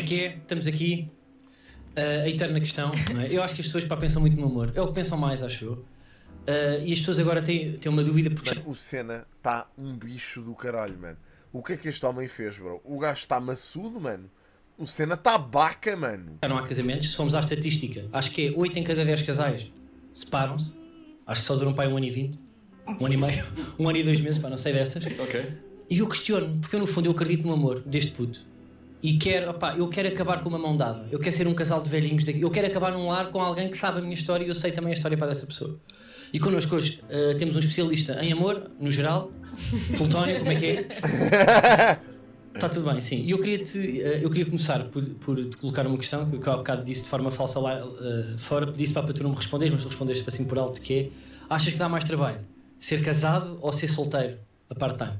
é que é? Estamos aqui, a eterna questão, não é? Eu acho que as pessoas pensam muito no amor, é o que pensam mais, acho eu. E as pessoas agora têm uma dúvida porque... Mano, o Senna está um bicho do caralho, mano. O que é que este homem fez, bro? O gajo está maçudo, mano. O Senna está baca, mano. Já não há casamentos, se formos à estatística, acho que é 8 em cada 10 casais separam-se. Acho que só duram para 1 ano e 20, 1 ano e meio, 1 ano e 2 meses, não sei dessas. Ok. E eu questiono, porque eu no fundo eu acredito no amor deste puto. E eu quero acabar com uma mão dada. Eu quero ser um casal de velhinhos daqui. Eu quero acabar num lar com alguém que sabe a minha história e eu sei também a história para dessa pessoa. E connosco hoje temos um especialista em amor, no geral. Plutónio, como é que é? Está tudo bem, sim. E eu queria começar por te colocar uma questão que eu há bocado disse de forma falsa lá fora. Disse para tu não me responderes, mas tu respondeste assim por alto, que é: achas que dá mais trabalho ser casado ou ser solteiro a part-time?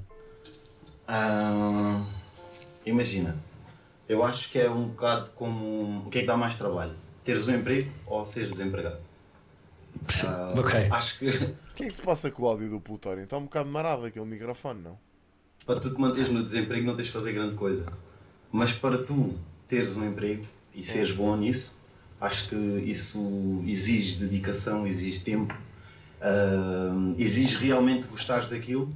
Imagina, eu acho que é um bocado como... O que é que dá mais trabalho? Teres um emprego ou seres desempregado? Ok. Acho que... O que é que se passa com o áudio do Plutónio? Está um bocado marado aquele microfone, não? Para tu te manteres no desemprego não tens de fazer grande coisa. Mas para tu teres um emprego e seres bom nisso, acho que isso exige dedicação, exige tempo, exige realmente gostares daquilo,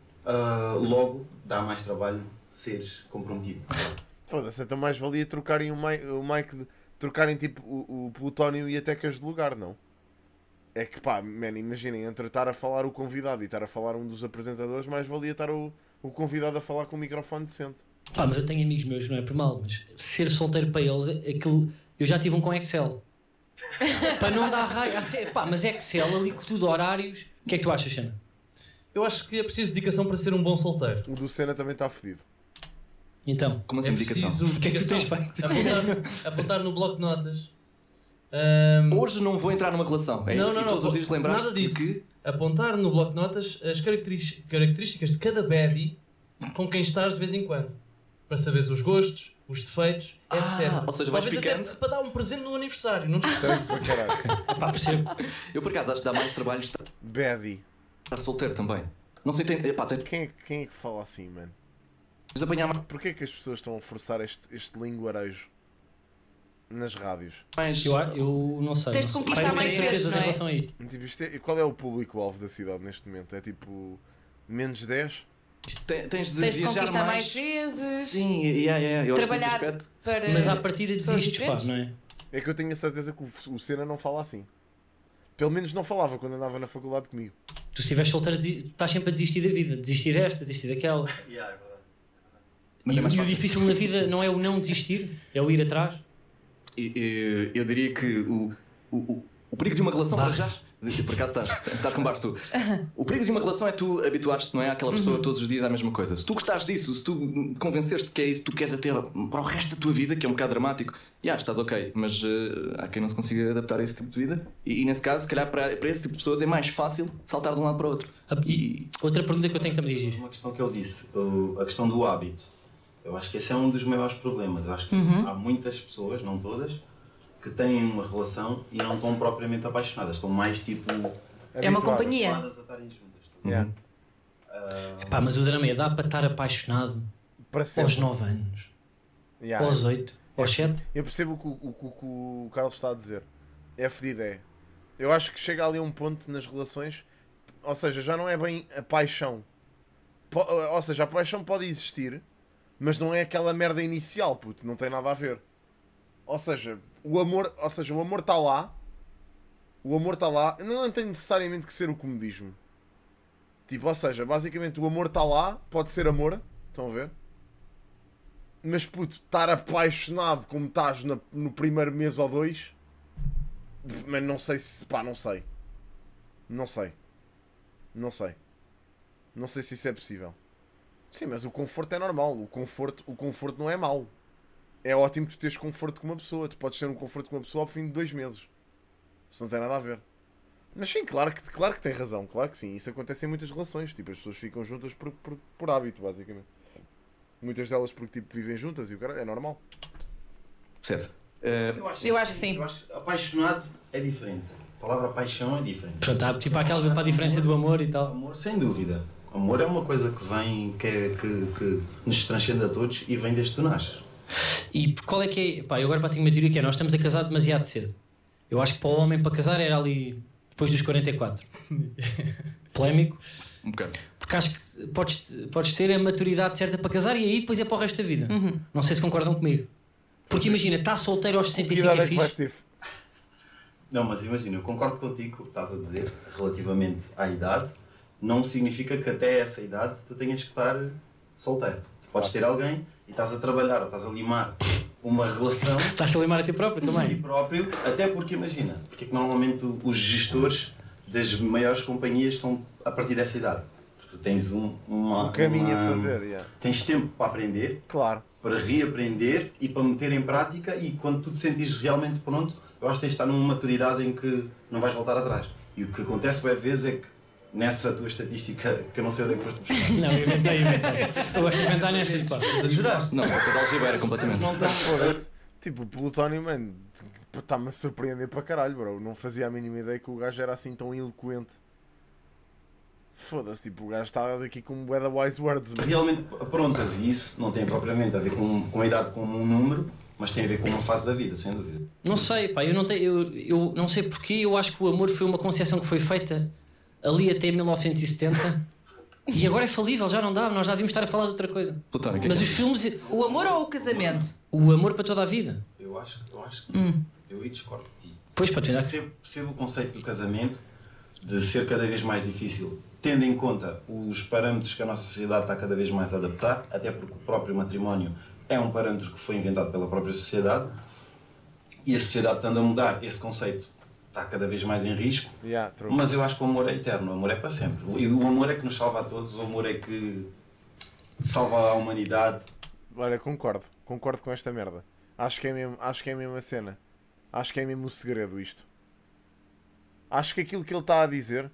logo dá mais trabalho seres comprometido. Foda-se, então mais valia trocarem o Mike, trocarem tipo o Plutónio e até tecas de lugar, não? É que pá, man, imaginem, entre estar a falar o convidado e estar a falar um dos apresentadores, mais valia estar o convidado a falar com um microfone decente. Pá, mas eu tenho amigos meus, não é por mal, mas ser solteiro para eles, aquilo, eu já tive um com Excel. Para não dar raio, pá, mas Excel ali com tudo horários. O que é que tu achas, Xana? Eu acho que é preciso dedicação para ser um bom solteiro. O do Senna também está fedido. Então, como assim dedicação? O que é que tu tens feito? Apontar no bloco de notas. Hoje não vou entrar numa relação, é isso? E todos os dias lembrar-te nada disso. que... Apontar no bloco de notas as características de cada baddie com quem estás de vez em quando. Para saberes os gostos, os defeitos, etc. Ou seja, vais talvez picando. até para dar um presente no aniversário. Não Pá, percebo. Eu por acaso acho que dá mais trabalho estar Baddy. solteiro também. Não sei, tem Quem é que fala assim, mano? de apanhar Porquê é que as pessoas estão a forçar este linguarejo nas rádios? mais... Eu não sei. Tens de não sei. conquistar Pá, eu mais tenho certezas vezes, em não é? relação a aí. Tipo, qual é o público-alvo da cidade neste momento? É tipo menos 10? Tens de Tens de viajar conquistar mais... mais vezes. Sim, eu acho que nesse Trabalhar aspecto... para... Mas à partida pessoas desistes, pá, diferentes. não é? É que eu tenho a certeza que o Senna não fala assim. Pelo menos não falava quando andava na faculdade comigo. Tu se estiveres solteiro, estás sempre a desistir da vida. Desistir desta, desistir daquela. Mas E, é mais e o fácil. difícil na vida não é o não desistir, é o ir atrás. Eu diria que o perigo de uma relação para já... Por acaso estás com baixo tu. O perigo de uma relação é tu habituares-te, não é, àquela pessoa todos os dias à mesma coisa. Se tu gostares disso, se tu convenceste que é isso que tu queres até para o resto da tua vida, que é um bocado dramático, estás ok, mas há quem não se consiga adaptar a esse tipo de vida e nesse caso, se calhar para esse tipo de pessoas é mais fácil saltar de um lado para o outro. E outra pergunta que eu tenho também diz. Uma questão que ele disse, a questão do hábito. Eu acho que esse é um dos maiores problemas. Eu acho que há muitas pessoas, não todas, que têm uma relação e não estão propriamente apaixonadas. Estão mais tipo... É uma companhia. habituadas a estarem juntas. Yeah. Pá, mas o drama é, dá para estar apaixonado Para sempre. aos 9 anos, Yeah. aos 8, aos 7. Eu percebo o que o Carlos está a dizer. É fedido, é. Eu acho que chega ali a um ponto nas relações, ou seja, já não é bem a paixão. Ou seja, a paixão pode existir, mas não é aquela merda inicial, puto, não tem nada a ver. Ou seja, o amor está lá. O amor está lá. Não tem necessariamente que ser o comodismo. Tipo, ou seja, basicamente o amor está lá, pode ser amor, estão a ver? Mas puto, estar apaixonado como estás no primeiro mês ou 2, mas não sei se, pá, não sei. Não sei se isso é possível. Sim, mas o conforto é normal, o conforto não é mau. É ótimo tu teres conforto com uma pessoa, tu podes ter um conforto com uma pessoa ao fim de 2 meses. Isso não tem nada a ver. Mas sim, claro que tem razão, claro que sim. Isso acontece em muitas relações, tipo, as pessoas ficam juntas por hábito, basicamente. Muitas delas porque tipo, vivem juntas e o cara é normal. Certo. Eu acho que sim. Eu acho, apaixonado é diferente. A palavra paixão é diferente. Portanto, há tipo aquela para a diferença do amor e tal. Amor, sem dúvida. Amor é uma coisa que vem, que nos transcende a todos e vem desde que tu nasces. E qual é que é? Pá, eu agora tenho uma teoria que é: nós estamos a casar demasiado cedo. Eu acho que para o homem para casar era ali depois dos 44. Polémico. Um bocado. Porque acho que podes ter a maturidade certa para casar e aí depois é para o resto da vida. Não sei se concordam comigo. Porque imagina, está solteiro aos Que 65 idade é é que vais fixe. ter? Não, mas imagina, eu concordo contigo com o que estás a dizer relativamente à idade. Não significa que até essa idade tu tenhas que estar solteiro. Tu podes ter alguém e estás a trabalhar ou estás a limar uma relação Estás a limar a ti próprio a ti também. próprio, até porque imagina, porque é que normalmente os gestores das maiores companhias são a partir dessa idade. Porque tu tens um caminho a fazer, yeah. Tens tempo para aprender, Claro. para reaprender e para meter em prática, e quando tu te sentires realmente pronto, eu acho que tens de estar numa maturidade em que não vais voltar atrás. E o que acontece bem vezes é que nessa tua estatística, que eu não sei onde é que foste buscar, Não, eu inventei. Eu gosto de inventar nestas, pá. Exageraste. Não, só para dar algibeira completamente. Foda-se. Tipo, o Plutónio, mano, está-me a surpreender para caralho, bro. Não fazia a mínima ideia que o gajo era assim tão eloquente. Foda-se, tipo, o gajo está aqui com um bué da wise words, mano. realmente prontas, e isso não tem propriamente a ver com a idade como um número, mas tem a ver com uma fase da vida, sem dúvida. Não sei, pá, eu não sei porquê. Eu acho que o amor foi uma concepção que foi feita ali até 1970 e agora é falível, já não dá. Nós já devíamos estar a falar de outra coisa. Plutónio, o que é Mas que os filmes, O amor ou o casamento? o amor para toda a vida. Eu acho que eu aí discordo de ti. Pois, para te dar. Percebo o conceito do casamento de ser cada vez mais difícil, tendo em conta os parâmetros que a nossa sociedade está cada vez mais a adaptar, até porque o próprio matrimónio é um parâmetro que foi inventado pela própria sociedade, e a sociedade estando a mudar, esse conceito está cada vez mais em risco. Yeah, true. Mas eu acho que o amor é eterno, o amor é para sempre. E o amor é que nos salva a todos, o amor é que salva a humanidade. Olha, concordo com esta merda. Acho que é mesmo a cena. Acho que é mesmo o segredo isto. Acho que aquilo que ele está a dizer,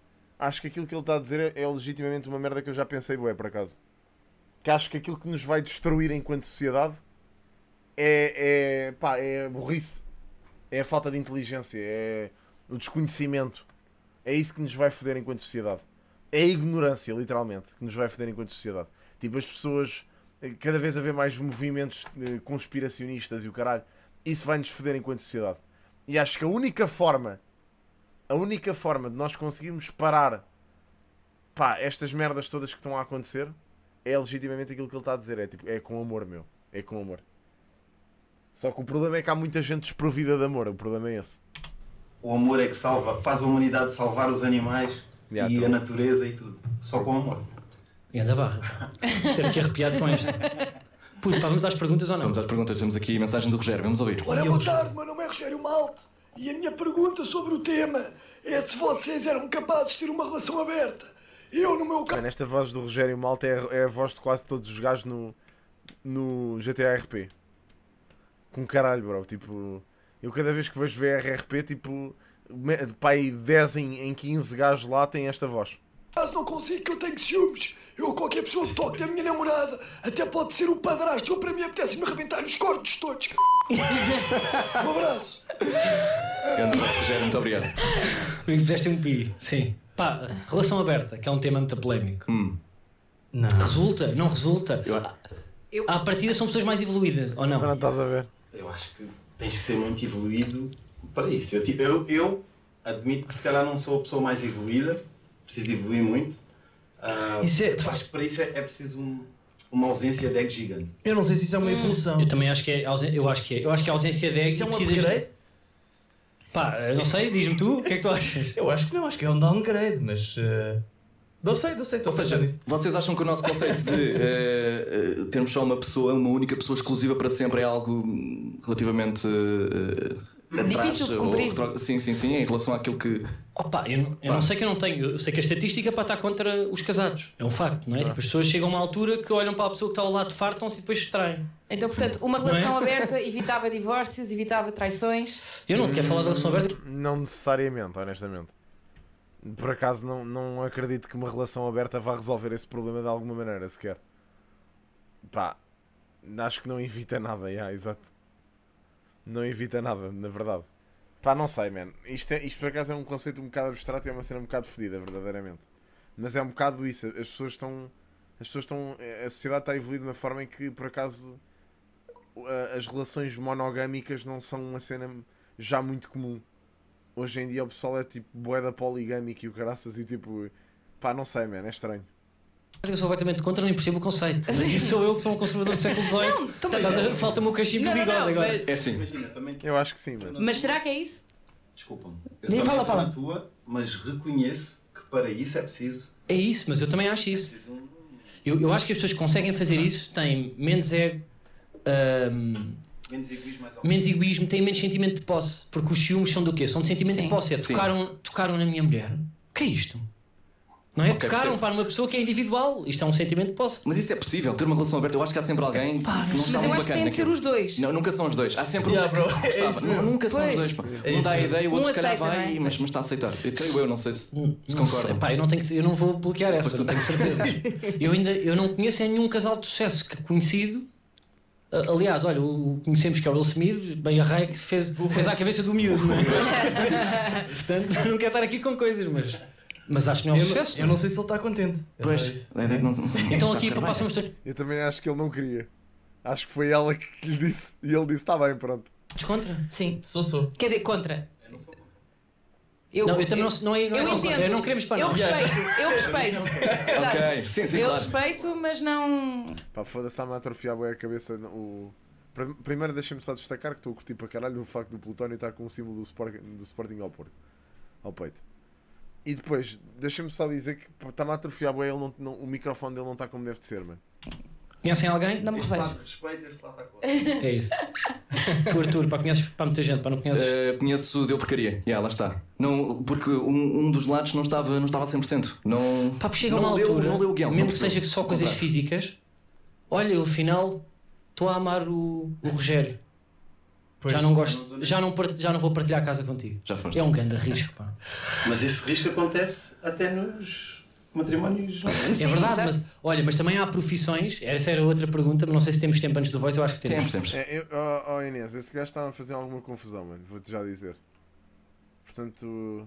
é legitimamente uma merda que eu já pensei, bué, por acaso. Que acho que aquilo que nos vai destruir enquanto sociedade é burrice. É a falta de inteligência, é o desconhecimento. É isso que nos vai foder enquanto sociedade. É a ignorância, literalmente, que nos vai foder enquanto sociedade. Tipo, as pessoas, cada vez haver mais movimentos conspiracionistas e o caralho, isso vai-nos foder enquanto sociedade. E acho que a única forma de nós conseguirmos parar, pá, estas merdas todas que estão a acontecer é legitimamente aquilo que ele está a dizer. É tipo, é com amor, meu. É com amor. Só que o problema é que há muita gente desprovida de amor. O problema é esse. O amor é que salva, faz a humanidade salvar os animais Yeah, e true. a natureza e tudo. Só com amor. E anda barra. Teve que arrepiado com esta. Puto, pá, vamos às perguntas ou não? Vamos às perguntas, temos aqui a mensagem do Rogério, vamos ouvir. Ora, boa tarde, meu nome é Rogério Malte e a minha pergunta sobre o tema é se vocês eram capazes de ter uma relação aberta. Eu, no meu caso... Mano, esta voz do Rogério Malta é a voz de quase todos os gajos no GTA RP. Com caralho, bro. Tipo, eu cada vez que vejo VRRP, tipo, pai 10 em 15 gajos lá têm esta voz. Caso não consigo, que eu tenho ciúmes. Eu, qualquer pessoa que toque na minha namorada, até pode ser o padrasto, ou para mim apetece-me arrebentar os cortes todos. Um abraço. Grande abraço, Rogério, muito obrigado. Fizeste um pi, sim. Pá, relação aberta, que é um tema muito polémico. Não. Resulta? Não resulta? Eu- À partida são pessoas mais evoluídas, ou não? Não estás a ver? Eu acho que tens que ser muito evoluído para isso. Eu admito que se calhar não sou a pessoa mais evoluída, preciso de evoluir muito. Isso é- acho que para isso é preciso uma ausência de ego gigante. Eu não sei se isso é uma evolução. Eu também acho que é. Eu acho que a ausência de ego Isso é um precisas- upgrade? Pá, eu não sei, diz-me tu, o que é que tu achas? Eu acho que não, acho que é um downgrade, mas... Não sei, estou Ou a pensar seja, nisso. vocês acham que o nosso conceito de termos só uma única pessoa exclusiva para sempre é algo relativamente atrás? Difícil de cumprir. Sim, em relação àquilo que... Opa, eu não sei que eu não tenho. Eu sei que a estatística para estar contra os casados. É um facto, não é? Tipo, as pessoas chegam a uma altura que olham para a pessoa que está ao lado, fartam-se e depois distraem. Então, portanto, uma Não é? relação aberta evitava divórcios, evitava traições. Eu não quero falar da relação aberta. Não necessariamente, honestamente. Por acaso não acredito que uma relação aberta vá resolver esse problema de alguma maneira, sequer. Pá, acho que não evita nada, exato. Não evita nada, na verdade. Pá, não sei, man. Isto por acaso é um conceito um bocado abstrato e é uma cena um bocado fedida, verdadeiramente. Mas é um bocado isso. As pessoas estão... A sociedade está a evoluir de uma forma em que, por acaso, as relações monogâmicas não são uma cena já muito comum. Hoje em dia o pessoal é tipo bué poligâmico e o caraças e tipo, pá, não sei, man, é estranho. Eu sou completamente contra, nem percebo o conceito. Mas isso sou eu que sou um conservador do século XVIII. Falta-me o cachimbo e o bigode agora. mas, É assim. Imagina, também Eu acho que sim, mano. mas será que é isso? Desculpa-me. Eu Sim, também fala, estou fala. na tua, mas reconheço que para isso é preciso. É isso, mas eu também acho isso. Eu acho que as pessoas que conseguem fazer isso têm menos ego, Menos egoísmo, mais menos egoísmo, têm menos sentimento de posse. Porque os ciúmes são do quê? São de sentimento Sim. de posse. É Sim. tocaram na minha mulher. O que é isto? Não é? Ok, Tocaram percebo. para uma pessoa que é individual. Isto é um sentimento de posse. Mas isso é possível, ter uma relação aberta. Eu acho que há sempre alguém que não está Mas eu muito acho que bacana tem de ser naquilo. os dois. Não, nunca são os dois. Há sempre Yeah, um bro, que é gostava. isso mesmo. Nunca são os Pois. dois. Pá. É Um dá a isso ideia, o outro se calhar aceita, vai, não é? mas está a aceitar. Eu creio eu, não sei se Não sei, concordam. pá, eu não vou bloquear essa, Pois tu não tenho certeza. eu não conheço nenhum casal de sucesso conhecido. Aliás, olha, o conhecemos que é o Will Smith, bem a rei, que fez à cabeça do miúdo, não é? Portanto, não quero estar aqui com coisas, mas acho que não é um sucesso. Eu não sei se ele está contente. É só Pois, isso. a ideia é que não. Então está aqui a correr bem. passamos todos. Eu também acho que ele não queria. Acho que foi ela que lhe disse. E ele disse: tá bem, pronto. Contra? Sim. Sou. Quer dizer, contra. Eu também não é eu só entendo. contra. Eu não queremos para Eu não. respeito. Ok, sim, sim, Eu claro. respeito, mas não. Pá, foda-se, está-me a atrofiar bem a cabeça. Primeiro deixa-me só destacar que estou a curtir para caralho o facto do Plutónio estar com o símbolo do Sporting ao peito. E depois, deixa-me só dizer que pá, está-me a atrofiar bem, o microfone dele não está como deve de ser, mano. Conhecem alguém? Não me Este revejo. lado de respeito, esse lado está claro. É isso. Tu, Arthur, para conheces para muita gente, para não conheces. Conheço Deu Porcaria, lá está. Não, porque um dos lados não estava a 100%. Não, Pá, chega não uma leu, altura, não leu o guião. mesmo não que seja percebeu. só coisas Contrato. físicas. Olha, eu afinal estou a amar o Rogério. Pois. Já não gosto, já não vou partilhar a casa contigo. Já foste. É um grande risco, pá. Mas esse risco acontece até nos matrimónios. É verdade, mas olha, mas também há profissões. Essa era outra pergunta, mas não sei se temos tempo antes do Voice, eu acho que temos. Temos. Inês, esse gajo está a fazer alguma confusão, mano. Vou-te já dizer. Portanto.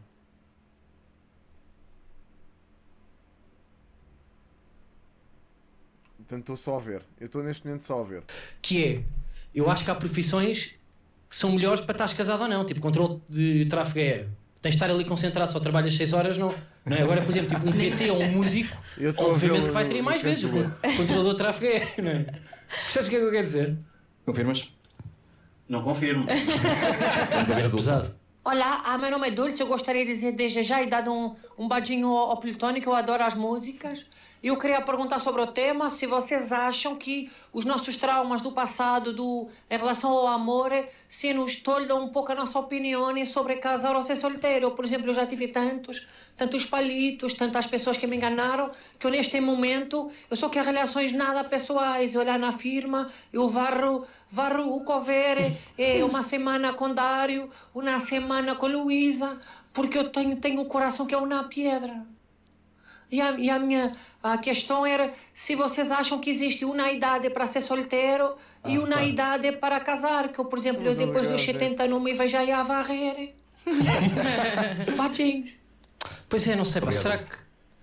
Estou só a ver. Eu estou neste momento só a ver. Que é, eu acho que há profissões que são melhores para estares casado ou não, tipo controle de tráfego aéreo. Tens de estar ali concentrado, só trabalhas 6 horas, não é? Agora, por exemplo, tipo um PT ou um músico, Eu estou a obviamente vê-lo que vai no- ter no mais vezes, canto do o controlador de tráfego aéreo, não é? Percebes o que é que eu quero dizer? Confirmas? Não confirmo. Vamos ouvir a Dulce. Pesado. Olá, meu nome é Dulce. Eu gostaria de dizer desde já e dar um badinho ao Plutónio, que eu adoro as músicas. Eu queria perguntar sobre o tema, se vocês acham que os nossos traumas do passado, em relação ao amor, se nos toldam um pouco a nossa opinião sobre casar ou ser solteiro. Por exemplo, eu já tive tantos palitos, tantas pessoas que me enganaram, que eu neste momento, eu só quero relações nada pessoais. Eu olhar na firma, eu varro o cover, uma semana com Dário, uma semana com Luísa, porque eu tenho um coração que é uma pedra. E a questão era se vocês acham que existe uma idade para ser solteiro e uma idade para casar. Que eu, por exemplo, eu depois dos 70 não me vejo aí a varrer. Badinhos. Pois é, não sei, pá, será que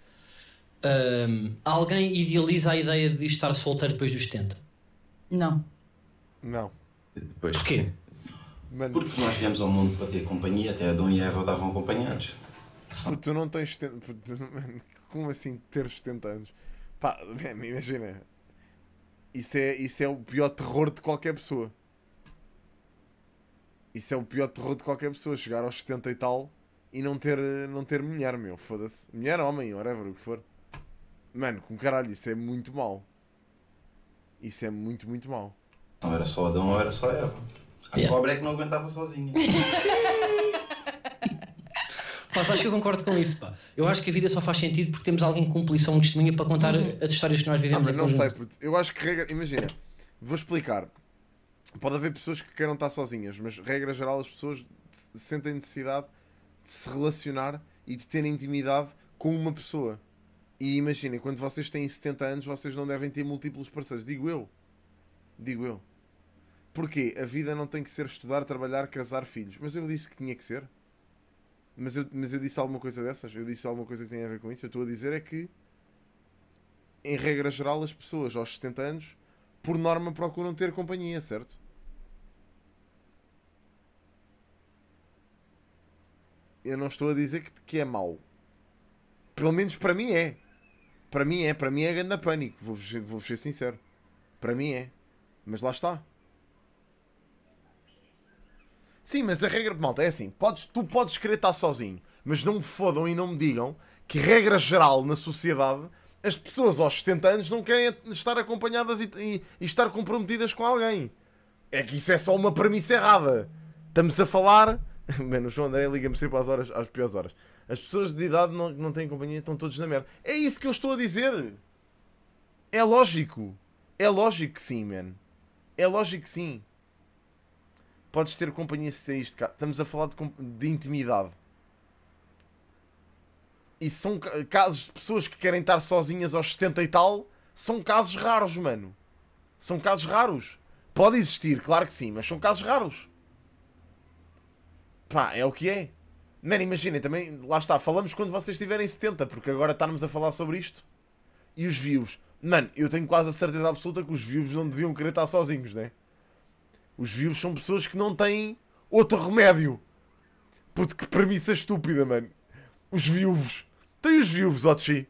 alguém idealiza a ideia de estar solteiro depois dos 70? Não. Não. Pois, Porquê? sim. Mano, Porque nós viemos ao mundo para ter companhia, até Adão e Eva davam acompanhados. tu não tens 70. Mano, como assim ter 70 anos? Pá, man, imagina. Isso é o pior terror de qualquer pessoa. Isso é o pior terror de qualquer pessoa. Chegar aos 70 e tal e não ter mulher, meu. Foda-se. Mulher, homem, whatever, o que for. Mano, com caralho, isso é muito mau. Isso é muito, muito mau. Não era só Adão ou era só Eva. A Yeah. cobra é que não aguentava sozinha. Pá, acho que eu concordo com isso, pá. Eu acho que a vida só faz sentido porque temos alguém com lição de testemunha para contar as histórias que nós vivemos Mas em não sei, conjunto. puto. Eu acho que regra. Imagina, vou explicar. Pode haver pessoas que queiram estar sozinhas, mas regra geral as pessoas sentem necessidade de se relacionar e de ter intimidade com uma pessoa. E imaginem, quando vocês têm 70 anos, vocês não devem ter múltiplos parceiros. Digo eu. Porquê? A vida não tem que ser estudar, trabalhar, casar, filhos. Mas eu disse que tinha que ser. Mas eu disse alguma coisa dessas? Eu disse alguma coisa que tem a ver com isso? Eu estou a dizer é que, em regra geral, as pessoas aos 70 anos por norma procuram ter companhia, certo? Eu não estou a dizer que é mau. Pelo menos para mim é. Para mim é grande pânico. Vou ser sincero. Para mim é. Mas lá está. Sim, mas a regra de malta é assim. Tu podes querer estar sozinho. Mas não me fodam e não me digam que, regra geral na sociedade, as pessoas aos 70 anos não querem estar acompanhadas e estar comprometidas com alguém. É que isso é só uma premissa errada. Estamos a falar... Mano, o João André liga-me sempre às piores horas. As pessoas de idade não têm companhia, estão todos na merda. É isso que eu estou a dizer. É lógico. É lógico que sim, man. É lógico que sim. Podes ter companhia se saíste de cá. Estamos a falar de intimidade. E são casos de pessoas que querem estar sozinhas aos 70 e tal. São casos raros, mano. São casos raros. Pode existir, claro que sim, mas são casos raros. Pá, é o que é. Mano, imaginem, também, lá está, falamos quando vocês tiverem 70, porque agora estarmos a falar sobre isto. E os vivos. Mano, eu tenho quase a certeza absoluta que os vivos não deviam querer estar sozinhos, né? Os vivos são pessoas que não têm outro remédio. Puto, que premissa estúpida, mano. Os viúvos. Tem os viúvos, Otchi.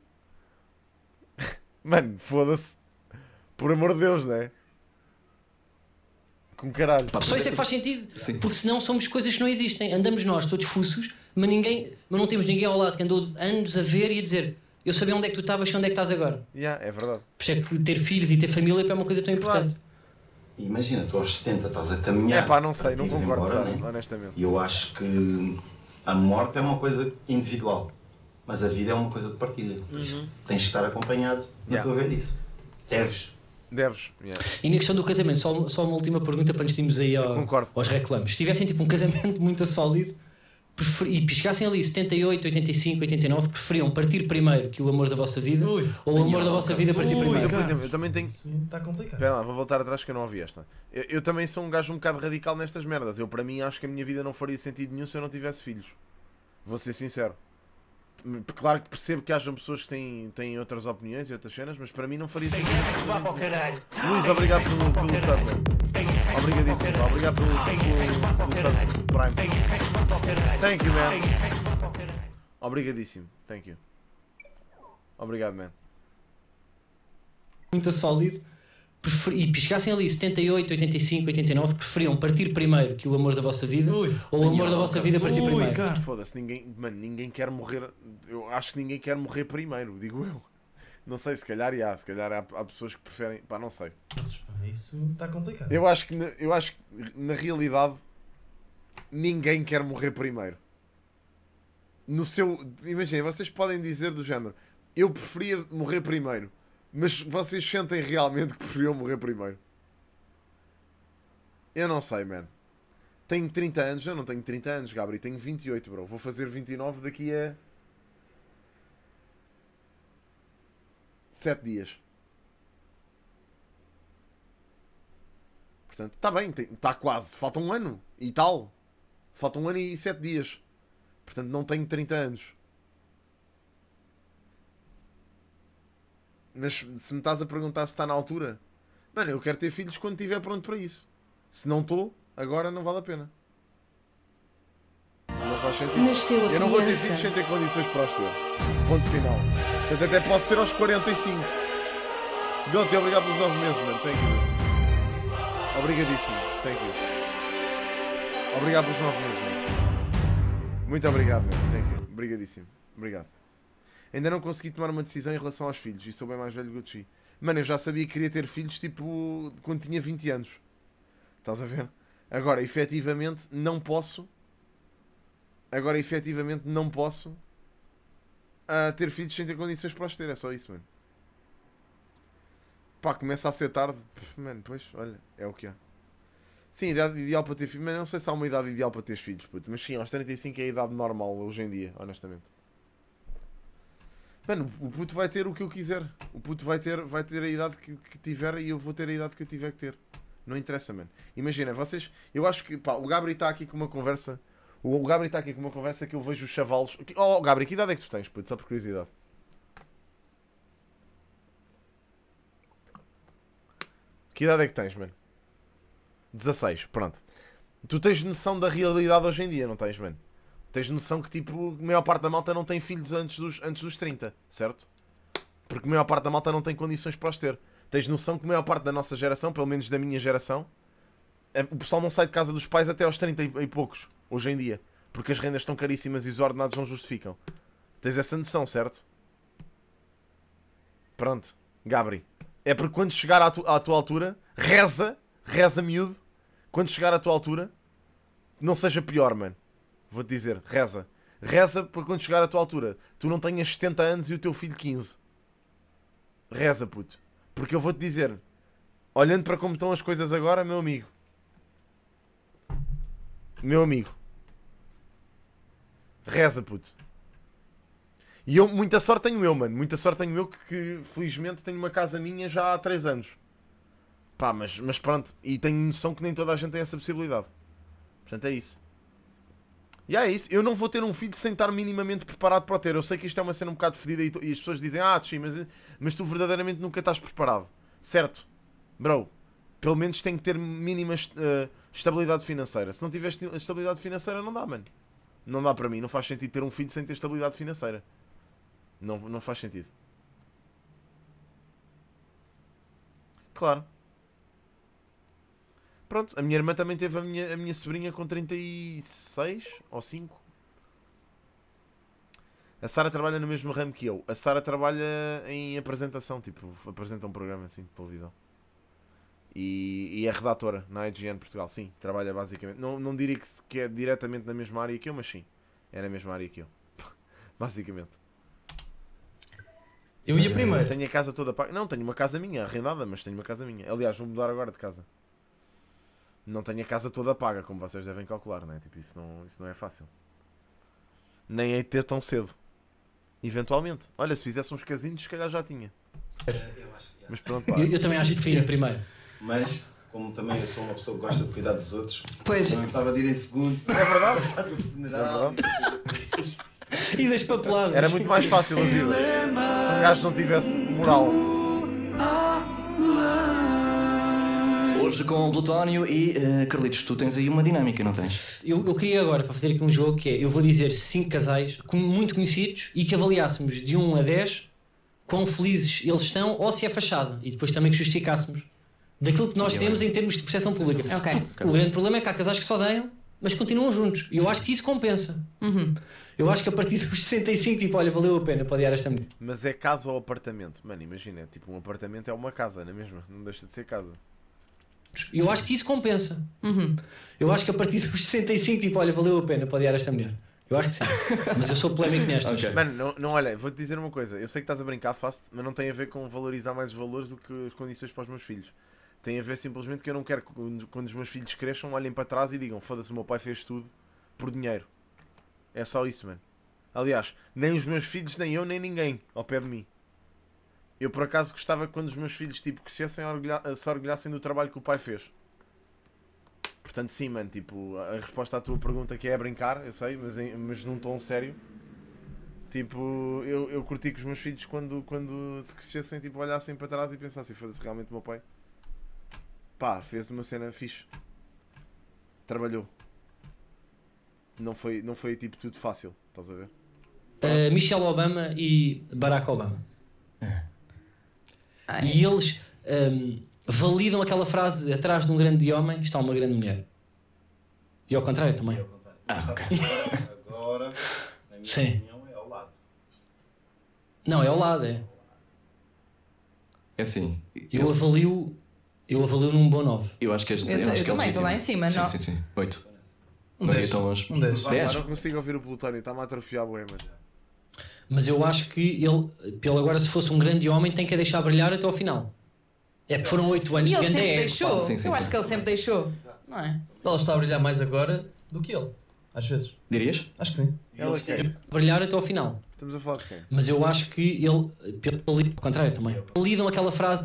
Mano, foda-se. Por amor de Deus, né? Com caralho. Só isso é que faz sentido. Sim. Porque senão somos coisas que não existem. Andamos nós todos fuços, mas não temos ninguém ao lado que andou anos a ver e a dizer: eu sabia onde é que tu estavas, onde é que estás agora. É verdade. Por isso é que ter filhos e ter família é uma coisa tão importante. Imagina, tu aos 70 estás a caminhar. É pá, não sei, não concordo, embora, né? Honestamente. E eu acho que a morte é uma coisa individual, mas a vida é uma coisa de partilha. Por isso tens de estar acompanhado na tua velhice. Deves. E na questão do casamento, só uma última pergunta para nos irmos aí aos reclamos. Se tivessem tipo um casamento muito sólido e chegassem ali 78, 85, 89, preferiam partir primeiro que o amor da vossa vida ou o amor da vossa vida partir primeiro? Por exemplo, eu também tenho... Sim, está complicado. Espera lá, vou voltar atrás que eu não ouvi esta. Eu também sou um gajo um bocado radical nestas merdas. Eu, para mim, acho que a minha vida não faria sentido nenhum se eu não tivesse filhos. Vou ser sincero. Claro que percebo que hajam pessoas que têm outras opiniões e outras cenas, mas para mim não faria sentido. Luís, obrigado pelo sub. Obrigadíssimo. Obrigado pelo sub Prime. Thank you, man. Obrigadíssimo. Thank you. Obrigado, man. Muito sólido. E chegassem ali 78, 85, 89, preferiam partir primeiro que o amor da vossa vida ou o amor da vossa vida partir primeiro? Foda-se, ninguém quer morrer. Eu acho que ninguém quer morrer primeiro, digo eu. Não sei, se calhar há pessoas que preferem. Pá, não sei. Isso está complicado. Eu acho que na realidade ninguém quer morrer primeiro. Imaginem, vocês podem dizer do género: eu preferia morrer primeiro. Mas vocês sentem realmente que preferiam morrer primeiro? Eu não sei, man. Tenho 30 anos. Eu não tenho 30 anos, Gabri. Tenho 28, bro. Vou fazer 29 daqui a... 7 dias. Portanto, está bem. Está quase. Falta um ano e tal. Falta um ano e 7 dias. Portanto, não tenho 30 anos. Mas se me estás a perguntar se está na altura, mano, eu quero ter filhos quando estiver pronto para isso. Se não estou, agora não vale a pena. Não faz sentido. Eu não vou ter filhos sem ter condições para os ter. Ponto final. Portanto, até posso ter aos 45. Gotti, obrigado pelos 9 meses, mano. Thank you. Obrigadíssimo. Thank you. Obrigado pelos 9 meses, mano. Muito obrigado, mano. Thank you. Obrigadíssimo. Obrigado. Ainda não consegui tomar uma decisão em relação aos filhos e sou bem mais velho que o Chi. Mano, eu já sabia que queria ter filhos tipo quando tinha 20 anos. Estás a ver? Agora, efetivamente, não posso. Ter filhos sem ter condições para os ter. É só isso, mano. Pá, começa a ser tarde. Mano, pois, olha, é o que é. Sim, a idade ideal para ter filhos. Mas não sei se há uma idade ideal para ter filhos, puto. Mas sim, aos 35 é a idade normal hoje em dia, honestamente. Mano, o puto vai ter o que eu quiser. O puto vai ter a idade que tiver e eu vou ter a idade que eu tiver que ter. Não interessa, mano. Imagina, vocês... Eu acho que, pá, o Gabri está aqui com uma conversa... O Gabri está aqui com uma conversa que eu vejo os chavalos... Oh, Gabri, que idade é que tu tens, puto? Só por curiosidade. Que idade é que tens, mano? 16, pronto. Tu tens noção da realidade hoje em dia, não tens, mano? Tens noção que, tipo, a maior parte da malta não tem filhos antes dos 30, certo? Porque a maior parte da malta não tem condições para os ter. Tens noção que a maior parte da nossa geração, pelo menos da minha geração, o pessoal não sai de casa dos pais até aos 30 e poucos, hoje em dia. Porque as rendas estão caríssimas e os ordenados não justificam. Tens essa noção, certo? Pronto, Gabri. É porque quando chegar à tua altura, reza miúdo, quando chegar à tua altura, não seja pior, mano. Vou-te dizer, reza. Reza para quando chegar à tua altura, tu não tenhas 70 anos e o teu filho 15. Reza, puto. Porque eu vou-te dizer, olhando para como estão as coisas agora, meu amigo. Reza, puto. E eu, muita sorte tenho eu, mano. Muita sorte tenho eu que felizmente tenho uma casa minha já há 3 anos. Pá, mas pronto. E tenho noção que nem toda a gente tem essa possibilidade. Portanto é isso. E é isso. Eu não vou ter um filho sem estar minimamente preparado para o ter. Eu sei que isto é uma cena um bocado fedida e as pessoas dizem, Tchi, mas tu verdadeiramente nunca estás preparado. Certo. Bro. Pelo menos tem que ter mínima estabilidade financeira. Se não tiver estabilidade financeira, não dá, mano. Não dá para mim. Não faz sentido ter um filho sem ter estabilidade financeira. Não faz sentido. Claro. Pronto, a minha irmã também teve a minha sobrinha com 36 ou 5. A Sara trabalha no mesmo ramo que eu. A Sara trabalha em apresentação, tipo, apresenta um programa assim de televisão. E é redatora na IGN Portugal, sim, trabalha basicamente. Não diria que é diretamente na mesma área que eu, mas sim, é na mesma área que eu. Basicamente. Eu ia primeiro. Tenho a casa toda paga. Não, tenho uma casa minha, arrendada, mas tenho uma casa minha. Aliás, vou mudar agora de casa. Não tenho a casa toda paga, como vocês devem calcular, né? Tipo, isso não é fácil. Nem é ter tão cedo. Eventualmente. Olha, se fizesse uns casinhos, se calhar já tinha. Mas pronto, pá. Eu também acho que prefiro primeiro. Mas, como também eu sou uma pessoa que gosta de cuidar dos outros, Pois. também gostava de ir em segundo. É verdade. Funeral. E das papeladas. Era muito mais fácil a vida. Se um gajo não tivesse moral. Hoje com Plutónio e Carlitos, tu tens aí uma dinâmica, não tens? Eu queria agora, para fazer aqui um jogo, que é, eu vou dizer 5 casais muito conhecidos e que avaliássemos de 1 a 10 quão felizes eles estão ou se é fachada. E depois também que justificássemos daquilo que nós temos em termos de percepção pública. Ok. O grande problema é que há casais que se odeiam, mas continuam juntos. E eu acho que isso compensa. Eu acho que a partir dos 65, tipo, olha, valeu a pena para odiar esta mulher. Mas é casa ou apartamento? Mano, imagina, tipo, um apartamento é uma casa, não é mesmo? Não deixa de ser casa. E eu acho que isso compensa. Eu acho que a partir dos 65, tipo, olha, valeu a pena para odiar esta mulher. Eu acho que sim. Mas eu sou polémico nestas. Ok. Mano, não olha, vou-te dizer uma coisa. Eu sei que estás a brincar, faço, mas não tem a ver com valorizar mais os valores do que as condições para os meus filhos. Tem a ver simplesmente que eu não quero que quando os meus filhos cresçam, olhem para trás e digam, foda-se, o meu pai fez tudo por dinheiro. É só isso, mano. Aliás, nem os meus filhos, nem eu, nem ninguém ao pé de mim. Eu por acaso gostava que quando os meus filhos tipo crescessem se orgulhassem do trabalho que o pai fez. Portanto sim, mano, tipo, a resposta à tua pergunta que é brincar, eu sei, mas num tom sério. Tipo, eu curti que os meus filhos quando se crescessem, tipo, olhassem para trás e pensassem, foda-se, realmente o meu pai, pá, fez uma cena fixe. Trabalhou. Não foi tipo tudo fácil, estás a ver? Michelle Obama e Barack Obama. Ai. E eles validam aquela frase, atrás de um grande homem está uma grande mulher. E ao contrário também. Agora, na minha Sim. opinião, é ao lado. Não, é ao lado, é. É assim. Eu avalio num bom 9. Eu acho que Eu também estou lá em cima, não? Sim. 8. Um Não ia 10. tão longe. Um 10. 10? Não consigo ouvir o Plutónio, está-me a atrofiar bué, mano. Mas eu acho que ele agora, se fosse um grande homem, tem que a deixar brilhar até ao final. É porque foram 8 anos E de ele grande sempre ego. deixou. pá. Sim, sim, Eu sim. acho que ele sempre deixou. Não é? Ela está a brilhar mais agora do que ele. Às vezes. Dirias? Acho que sim. Ela quem? Brilhar até ao final. Estamos a falar de quem? Mas eu acho que ao contrário também. Lidam aquela frase.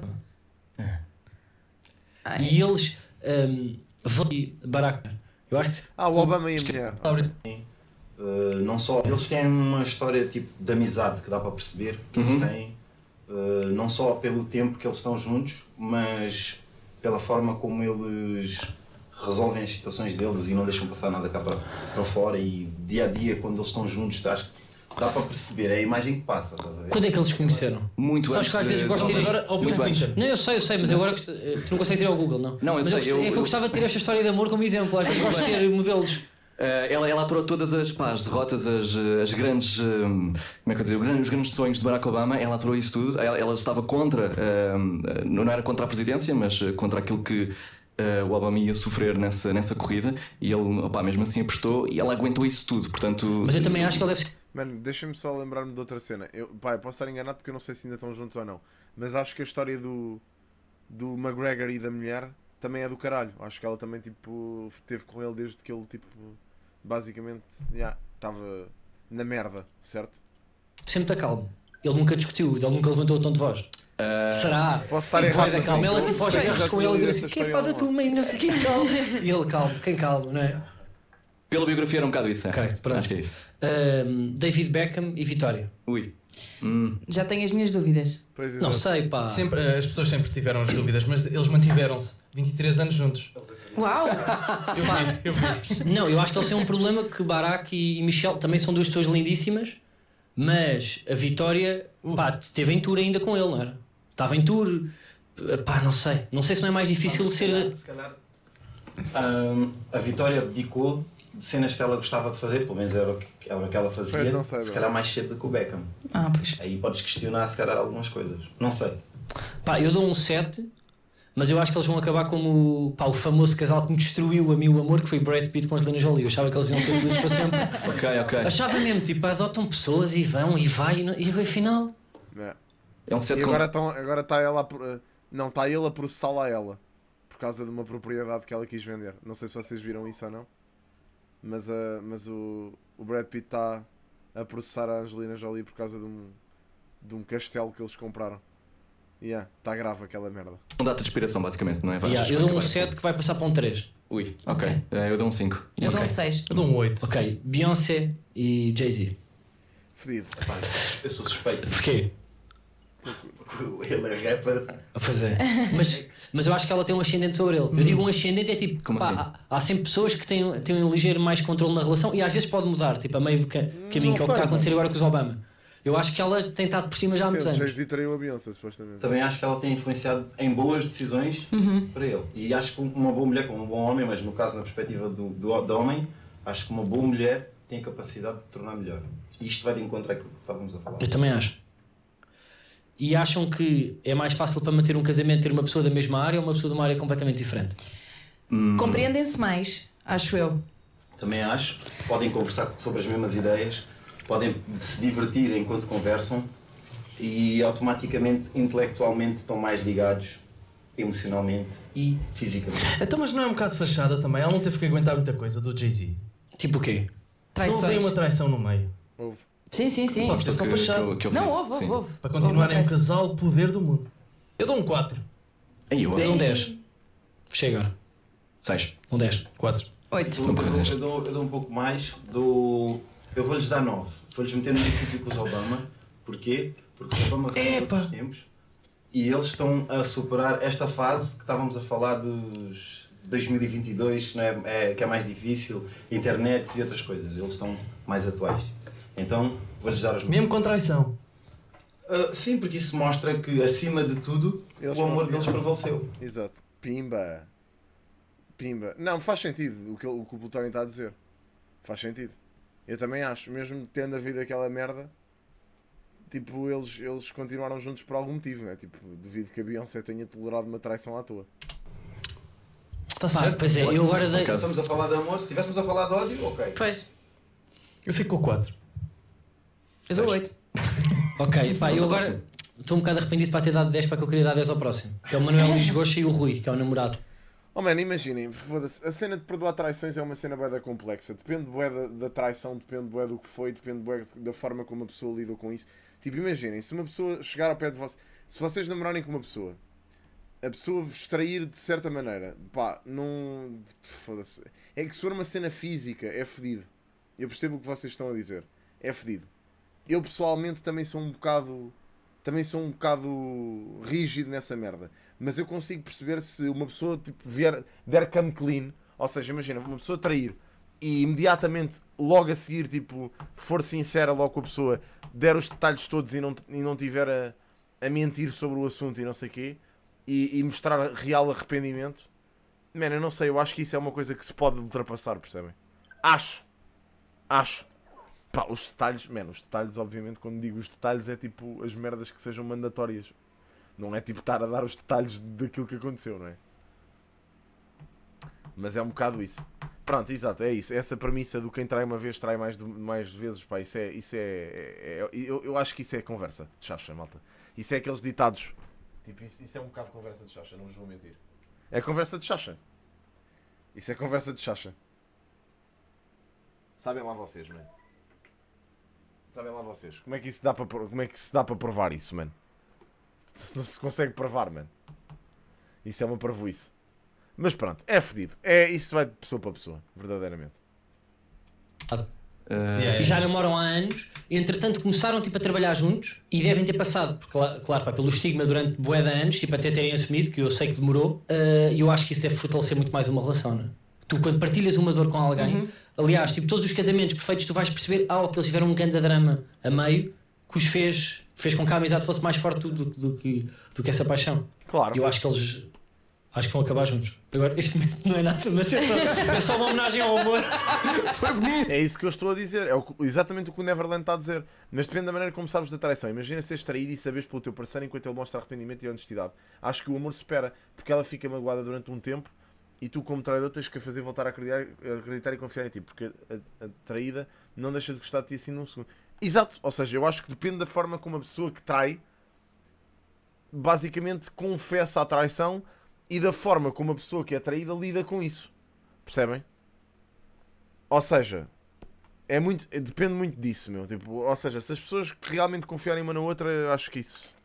Ai. E eles validam Barack. Eu acho que O Obama e a mulher. Está a brilhar. Não só, eles têm uma história tipo de amizade que dá para perceber que eles têm, não só pelo tempo que eles estão juntos, mas pela forma como eles resolvem as situações deles e não deixam passar nada cá para fora, e dia a dia, quando eles estão juntos, dá para perceber, é a imagem que passa, estás a ver? Quando é que eles se conheceram? Muito Sabes antes. que às vezes gosto de ter Agora, ao Muito antes. Twitter. Não, eu sei, mas eu agora tu não consegues ir ao Google, não? Não, eu mas sei, é que eu eu- gostava de ter esta história de amor como exemplo. Às vezes gosto de ter modelos. Ela aturou todas as derrotas, as grandes. Como é que eu dizer? Os grandes sonhos de Barack Obama. Ela aturou isso tudo. Ela estava contra. Não era contra a presidência, mas contra aquilo que o Obama ia sofrer nessa corrida. E ele, opá, mesmo assim apostou e ela aguentou isso tudo. Portanto. Mas eu também acho que ele deve ser. Mano, deixa-me só lembrar-me de outra cena. Pá, eu posso estar enganado porque eu não sei se ainda estão juntos ou não. Mas acho que a história do McGregor e da mulher também é do caralho. Acho que ela também, tipo, esteve com ele desde que ele, tipo, basicamente, estava na merda, certo? Sempre está calmo. Ele nunca discutiu, ele nunca levantou o tom de voz. Será? Posso estar E errado, vai da mas calma. sim. Ela tipo aos Já berros com tinha ele e lido diz assim: essa que é história pá da lá. tua mãe, não sei o que e tal. E ele calmo, quem calmo, não é? Pela biografia era um bocado isso. Ok, pronto. Acho que é isso. David Beckham e Vitória. Ui. Já tenho as minhas dúvidas. Pois, Não exato. sei, pá. Sempre, as pessoas sempre tiveram as dúvidas, mas eles mantiveram-se 23 anos juntos. Uau! Não, eu acho que eles têm um problema que Barack e Michelle também são duas pessoas lindíssimas, mas a Vitória, pá, teve em tour ainda com ele, não era? Estava em tour, pá, não sei. Não sei se não é mais difícil ser. Se calhar, a Vitória abdicou de cenas que ela gostava de fazer, pelo menos era o que ela fazia, Pois, não sei, se bro. calhar mais cedo do que o Beckham. Ah, pois. Aí podes questionar se calhar algumas coisas. Não sei. Pá, eu dou um 7, mas eu acho que eles vão acabar como pá, o famoso casal que me destruiu a mim o amor, que foi Brad Pitt com a Angelina Jolie. Eu achava que eles iam ser felizes para sempre. Ok. Achava mesmo, tipo, adotam pessoas e vão e vai e afinal. É. É um set E com. agora está ela não, está ele a processá-la a ela por causa de uma propriedade que ela quis vender. Não sei se vocês viram isso ou não, mas o Brad Pitt está a processar a Angelina Jolie por causa de um castelo que eles compraram. Está grave aquela merda. Uma data de inspiração, basicamente, não é? Vais Eu dou um acabar 7 que vai passar para um 3. Ui, ok. Eu dou um 5. Eu dou Ok. um 6. Eu dou um 8. Ok, Beyoncé e Jay-Z. Fedido. Pá, eu sou suspeito. Porquê? Porque ele é rapper. Pois é. Mas eu acho que ela tem um ascendente sobre ele. Eu digo um ascendente é tipo, Como pá, assim? há sempre pessoas que têm um ligeiro mais controle na relação e às vezes pode mudar, tipo a meio do caminho, que é o que sei, está a acontecer agora com os Obama. Eu acho que ela tem estado por cima já há muitos Sim, anos. Jay-Z traiu a Beyoncé, supostamente. Também acho que ela tem influenciado em boas decisões para ele. E acho que uma boa mulher com um bom homem, mas no caso na perspectiva do homem, acho que uma boa mulher tem a capacidade de tornar melhor. E isto vai de encontro àquilo que estávamos a falar. Eu também acho. E acham que é mais fácil para manter um casamento ter uma pessoa da mesma área ou uma pessoa de uma área completamente diferente? Compreendem-se mais, acho eu. Também acho que podem conversar sobre as mesmas ideias, podem se divertir enquanto conversam e automaticamente, intelectualmente, estão mais ligados emocionalmente e fisicamente. Então, mas não é um bocado fachada também? Ela não teve que aguentar muita coisa do Jay-Z. Tipo o quê? Não veio Traições. uma traição no meio. Houve. Sim, sim, sim. Pá, só fachado. Não, houve. Para continuarem um casal poder do mundo. Eu dou um 4. Aí eu Eu dou um 10. Fechei agora. 6. Um 10. 4. 8. Eu dou um pouco mais, eu vou-lhes dar 9. Vou-lhes meter no específico os Obama. Porquê? Porque os Obama vêm de outros tempos e eles estão a superar esta fase que estávamos a falar dos 2022, que, não que é mais difícil, internet e outras coisas. Eles estão mais atuais. Então, vou-lhes dar as Mesmo com traição. sim, porque isso mostra que, acima de tudo, Eles o amor deles conseguiram. prevaleceu. Exato. Pimba. Não, faz sentido o que o Plutónio está a dizer. Faz sentido. Eu também acho. Mesmo tendo havido aquela merda, tipo, eles continuaram juntos por algum motivo, né? Tipo, duvido que a Beyoncé tenha tolerado uma traição à toa. Está Pá, certo. pois é, eu agora dei. Estamos a falar de amor, se estivéssemos a falar de ódio, ok. Pois. Eu fico com 4. Eu dou 8. Ok, pá, eu Vamos ao agora estou um bocado arrependido para ter dado 10 para que eu queria dar 10 ao próximo. Que é o Manuel Luís Goxa e o Rui, que é o namorado. Oh mano, imaginem, foda-se, a cena de perdoar traições é uma cena bué da complexa. Depende bué da traição, depende bué do que foi, depende bué da forma como a pessoa lidou com isso. Tipo, imaginem, se uma pessoa chegar ao pé de vocês, se vocês namorarem com uma pessoa, a pessoa vos trair de certa maneira, pá, não... Foda-se. É que se for uma cena física, é fedido. Eu percebo o que vocês estão a dizer. É fedido. Eu pessoalmente também sou um bocado também sou um bocado rígido nessa merda. Mas eu consigo perceber se uma pessoa tipo, der come clean, ou seja, imagina, uma pessoa trair e imediatamente, logo a seguir, tipo, for sincera logo com a pessoa, der os detalhes todos e não tiver a mentir sobre o assunto e não sei o quê, e mostrar real arrependimento, eu não sei, eu acho que isso é uma coisa que se pode ultrapassar, percebem? Acho. Pá, os detalhes, obviamente, quando digo os detalhes, é tipo as merdas que sejam mandatórias. Não é tipo estar a dar os detalhes daquilo que aconteceu, não é? Mas é um bocado isso. Pronto, exato, é isso. Essa premissa do quem trai uma vez trai mais vezes, pá, eu acho que isso é conversa de chacha, malta. Isso é aqueles ditados. Tipo, isso é um bocado de conversa de chacha, não vos vou mentir. É conversa de chacha. Isso é conversa de chacha. Sabem lá vocês, mano. Sabem lá vocês. Como é que se dá para provar isso, mano? Não se consegue provar, mano. Isso é uma parvoíce. Mas pronto, é fedido. Isso vai de pessoa para pessoa, verdadeiramente. E já namoram há anos, e entretanto começaram tipo, a trabalhar juntos e devem ter passado, porque, claro, pá, pelo estigma durante bué de anos, tipo, até terem assumido, que eu sei que demorou, e eu acho que isso deve fortalecer muito mais uma relação, não é? Tu, quando partilhas uma dor com alguém, aliás, tipo, todos os casamentos perfeitos, tu vais perceber que eles tiveram um grande drama a meio que os fez com que a amizade fosse mais forte do que essa paixão. Claro. E eu acho que eles vão acabar juntos. Agora, este momento não é nada, mas é só uma homenagem ao amor. Foi bonito. É isso que eu estou a dizer. É exatamente o que o Neverland está a dizer. Mas depende da maneira como sabes da traição. Imagina seres traído e saberes pelo teu parceiro enquanto ele mostra arrependimento e honestidade. Acho que o amor supera, porque ela fica magoada durante um tempo e tu, como traidor, tens que a fazer voltar a acreditar e confiar em ti, porque a traída não deixa de gostar de ti assim num segundo. Exato. Ou seja, eu acho que depende da forma como a pessoa que trai basicamente confessa a traição e da forma como a pessoa que é traída lida com isso. Percebem? Ou seja, depende muito disso, meu. Tipo, ou seja, se as pessoas que realmente confiarem uma na outra, acho que isso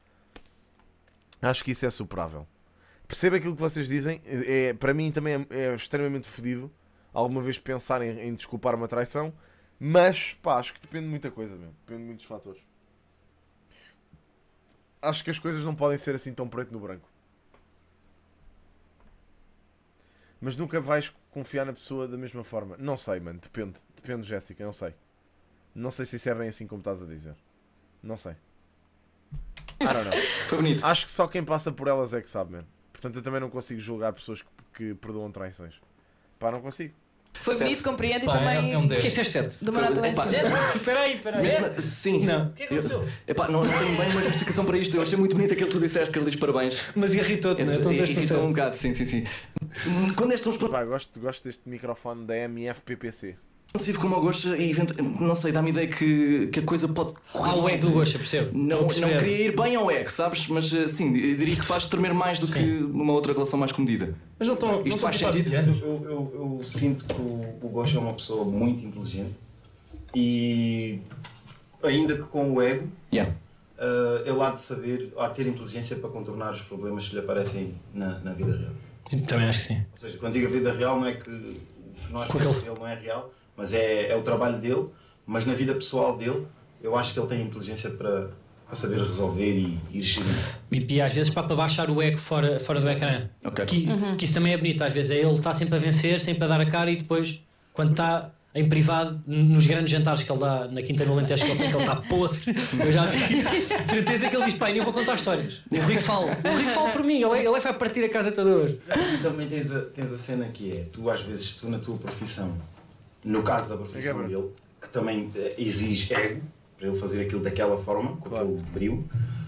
é superável. Perceba aquilo que vocês dizem. Para mim também é extremamente fodido alguma vez pensar em desculpar uma traição. Mas, pá, acho que depende de muita coisa, meu. Depende de muitos fatores. Acho que as coisas não podem ser assim tão preto no branco. Mas nunca vais confiar na pessoa da mesma forma. Não sei, mano. Depende, Jéssica. Não sei. Não sei se isso é bem assim como estás a dizer. Não sei. I don't know. Foi bonito. Acho que só quem passa por elas é que sabe, mano. Portanto, eu também não consigo julgar pessoas que perdoam traições. Pá, não consigo. Foi bonito, compreendo e Pá, também. é um 10. Porque isso é 7. Demorado também. Peraí. Sim. Não. O que é que aconteceu? Epá, não tenho bem uma justificação para isto. Eu achei muito bonito aquilo que tu disseste, Carlos, parabéns. Mas irritou-te, não é? Então tens de Irritou um bocado, sim. Quando és tão Pá, gosto deste microfone da MFPPC. expansivo como o Gosha e não sei, dá-me ideia que a coisa pode correr. O ego do Gosha, percebo. Não queria ir bem ao ego, sabes? Mas sim, eu diria que faz tremer mais do que uma outra relação mais comedida. Mas não estão. Isto faz sentido? Eu sinto que o Gosha é uma pessoa muito inteligente e ainda que com o ego, Yeah. ele há de saber, há de ter inteligência para contornar os problemas que lhe aparecem na vida real. Também acho que sim. Ou seja, quando digo a vida real não é que nós pensamos que ele não é real, mas é o trabalho dele, mas na vida pessoal dele eu acho que ele tem inteligência para saber resolver e ir gerir. E às vezes para baixar o ego fora do ecrã. Ok. Que isso também é bonito, às vezes é ele está sempre a vencer, sempre a dar a cara e depois quando está em privado, nos grandes jantares que ele dá na Quinta no Alentejo que ele tem, que ele está podre, eu já vi certeza que ele diz, pai, eu vou contar histórias, o Rico fala por mim, ele vai partir a casa toda hoje. E também tens a cena que é, tu às vezes, tu na tua profissão, no caso da profissão dele, que também exige ego, para ele fazer aquilo daquela forma, com aquele brilho,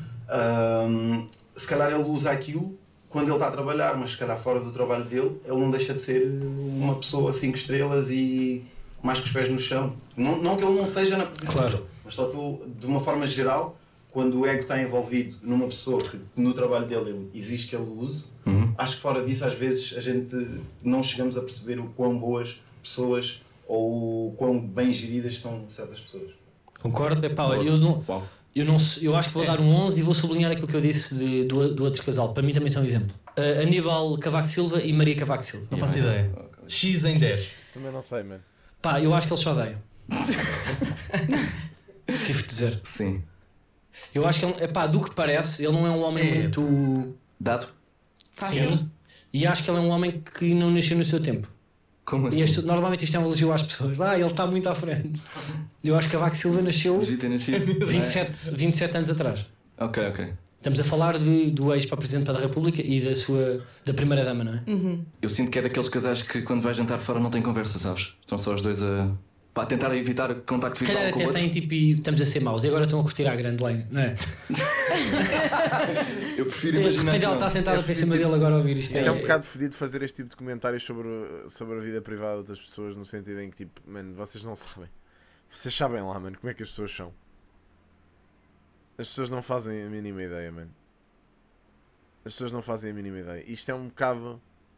se calhar ele usa aquilo quando ele está a trabalhar, mas se calhar fora do trabalho dele, ele não deixa de ser uma pessoa 5 estrelas e mais com os pés no chão. Não que ele não seja na profissão, claro, mas só tu, de uma forma geral, quando o ego está envolvido numa pessoa que no trabalho dele exige que ele use, acho que fora disso às vezes a gente não chegamos a perceber o quão boas pessoas ou o quão bem geridas estão certas pessoas. Concordo? Epá, olha, eu acho que vou dar um 11 e vou sublinhar aquilo que eu disse do outro casal. Para mim também são um exemplo. Aníbal Cavaco Silva e Maria Cavaco Silva. Não faço ideia. X em 10. Também não sei, mano. Pá, eu acho que eles se odeiam. Tive de dizer. Sim. Eu acho que ele, epá, do que parece, ele não é um homem muito Dado? Fácil. sim. E acho que ele é um homem que não nasceu no seu tempo. Como assim? E normalmente isto é um elogio às pessoas. Ele está muito à frente. Eu acho que Cavaco Silva nasceu Podia ter nascido. 27 anos atrás. Ok. Estamos a falar do ex para Presidente da República e da Primeira Dama, não é? Eu sinto que é daqueles casais que quando vais jantar fora não tem conversa, sabes? Estão só os dois a tentar evitar contacto Se visual calhar com o até outro. têm tipo e estamos a ser maus e agora estão a curtir à grande lenha, não é? Eu prefiro De imaginar repente que ela não. está sentada em cima dele agora a ouvir isto. Isto é um bocado fedido fazer este tipo de comentários sobre a vida privada de outras pessoas, no sentido em que, tipo, mano, vocês não sabem. Vocês sabem lá, mano, como é que as pessoas são. As pessoas não fazem a mínima ideia, mano. As pessoas não fazem a mínima ideia. Isto é um bocado,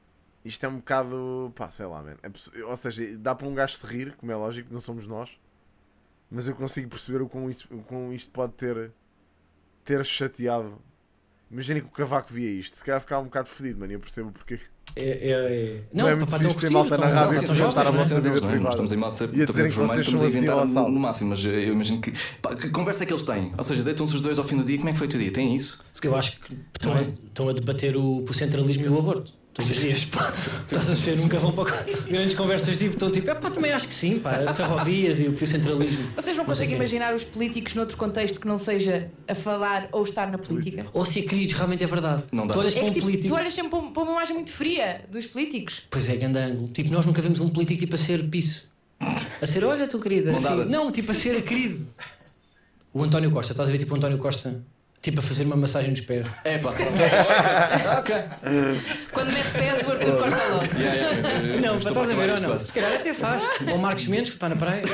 pá, sei lá, mano. Ou seja, dá para um gajo se rir, como é lógico, não somos nós. Mas eu consigo perceber o quão isto pode ter chateado. Imagina que o Cavaco via isto. Se calhar ficava um bocado fedido, mano. Eu percebo porque. Não, é muito pá, fixe ter malta na rádio estão a comentar a jovens, vossa não é? vida Não privada. estamos em modo E a dizerem que vocês são assim ao assalto. no máximo, mas eu imagino que. Pá, que conversa é que eles têm? Ou seja, deitam-se os dois ao fim do dia, como é que foi o teu dia? Tem isso? Eu acho que estão a debater o centralismo e o aborto. Todos os dias, pá, estás a ver, nunca vão para grandes conversas tipo, estão tipo, pá, também acho que sim, pá, ferrovias e o centralismo. Vocês não conseguem imaginar os políticos noutro contexto que não seja a falar ou estar na política? Ou se queridos, realmente é verdade. Não dá. Tu olhas É para que um tipo, político. tu olhas sempre para uma imagem muito fria dos políticos. Pois é, grande ângulo. Tipo, nós nunca vemos um político tipo a ser piso. A ser, olha, tu querida. Não dá. Assim, não, tipo a ser querido. O António Costa, estás a ver tipo o António Costa, tipo a fazer uma massagem nos pés. É pá. Ok. Quando mete pés, o Arthur corta logo. Não, Estou estás a ver ou não? quase. Se calhar até faz. Ou Marcos Mendes, pá, na praia.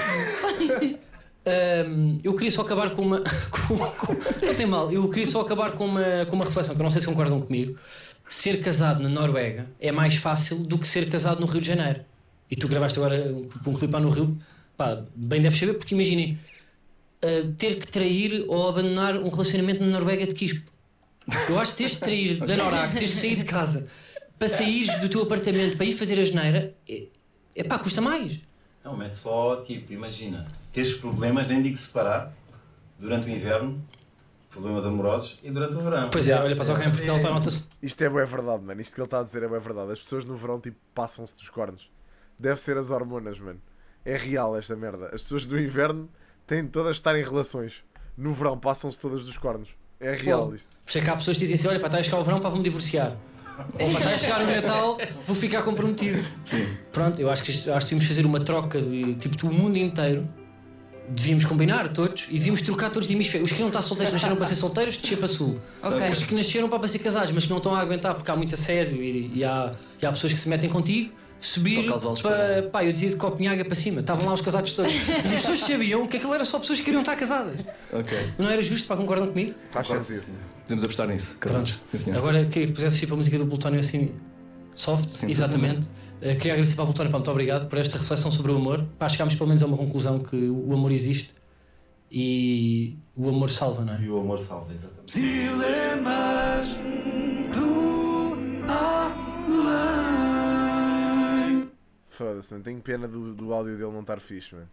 Eu queria só acabar com uma. Não tem mal, eu queria só acabar com uma reflexão que eu não sei se concordam comigo. Ser casado na Noruega é mais fácil do que ser casado no Rio de Janeiro. E tu gravaste agora um clipe lá no Rio, pá, bem deves saber, porque imaginem ter que trair ou abandonar um relacionamento na Noruega de quispo. Eu acho que teres de trair da Noruega, teres de sair de casa para sair do teu apartamento para ir fazer a geneira, é pá, custa mais. Não, mete só, tipo, imagina, teres problemas, nem digo separar, durante o inverno, problemas amorosos, e durante o verão. Pois é, olha, passa alguém em Portugal para a nota-se. Isto é bué verdade, mano. Isto que ele está a dizer é bué verdade. As pessoas no verão, tipo, passam-se dos cornos. Deve ser as hormonas, mano. É real esta merda. As pessoas do inverno têm todas de estar em relações. No verão passam-se todas dos cornos. É real isto. Por isso é que há pessoas que dizem assim: olha, pá, está a chegar o verão, pá, vou-me divorciar. Ou pá, está a chegar o Natal, vou ficar comprometido. Sim. Pronto, eu acho que devíamos fazer uma troca de tipo do mundo inteiro. Devíamos combinar todos e devíamos trocar todos de hemisfério. Os que não estão solteiros nasceram para ser solteiros, descer para sul. Ok. Os que nasceram para ser casados, mas que não estão a aguentar porque há muito assédio e há pessoas que se metem contigo. Subir Para causa para. Pá, eu dizia de Copenhaga para cima, estavam lá os casados todos. E as pessoas sabiam que aquilo era só pessoas que queriam estar casadas. Ok. Não era justo, pá, concordam comigo? Faz sentido. Podemos apostar nisso. Carlos. Pronto. Sim, senhor. Agora que pusesse para a música do Plutónio assim, soft, Sim, exatamente. Queria agradecer para a Plutónio, pá, muito obrigado por esta reflexão sobre o amor. Pá, chegámos pelo menos a uma conclusão que o amor existe e o amor salva, não é? E o amor salva, exatamente. Dilemas do além. Foda-se, mano. Tenho pena do áudio dele não estar fixe, mano.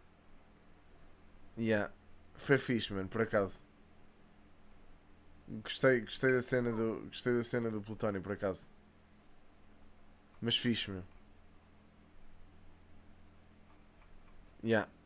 Yeah. Foi fixe, mano, por acaso. Gostei da cena do Plutónio, por acaso. Mas fixe, meu. Yeah.